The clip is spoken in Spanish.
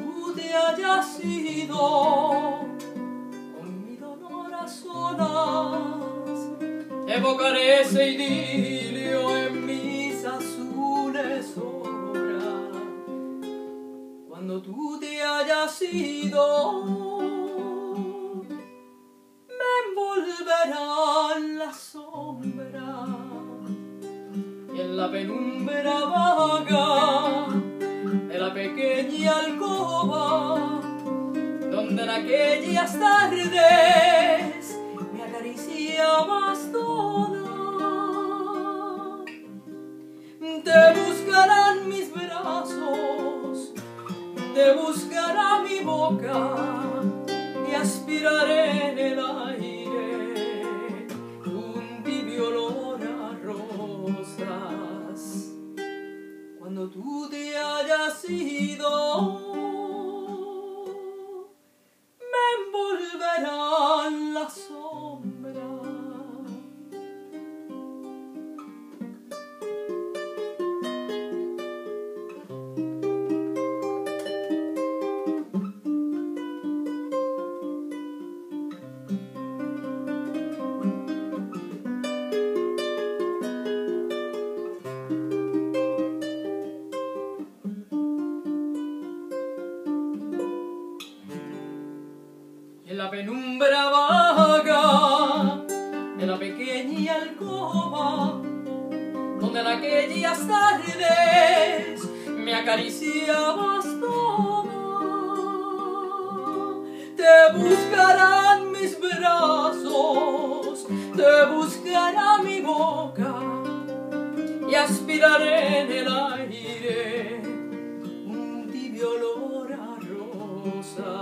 tú te hayas ido, con mi dolor a solas, evocaré ese idilio en mis azules horas. Cuando tú te hayas ido, me envolverán las sombras, y en la penumbra vaga de la pequeña alcoba, donde en aquellas tardes me acariciabas toda, te buscarán mis brazos, te buscará mi boca, y aspiraré en el aire un tibio olor a rosas. Cuando tú te hayas ido, me envolverán las sombras. En la penumbra vaga de la pequeña alcoba, donde en aquellas tardes me acariciabas toda, te buscarán mis brazos, te buscará mi boca, y aspiraré en el aire un tibio olor a rosa.